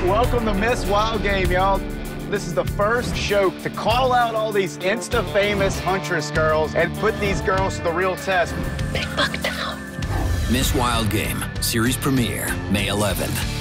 Welcome to Miss Wildgame, y'all. This is the first show to call out all these insta-famous Huntress girls and put these girls to the real test. Big buck down. Miss Wildgame, series premiere, May 11th.